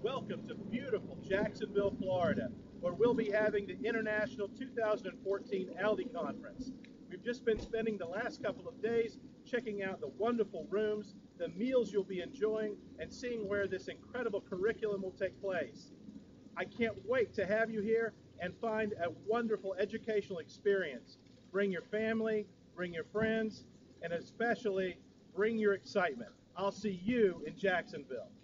welcome to beautiful Jacksonville, Florida, where we'll be having the International 2014 ALDE Conference. We've just been spending the last couple of days checking out the wonderful rooms, the meals you'll be enjoying, and seeing where this incredible curriculum will take place. I can't wait to have you here and find a wonderful educational experience. Bring your family, bring your friends, and especially bring your excitement. I'll see you in Jacksonville.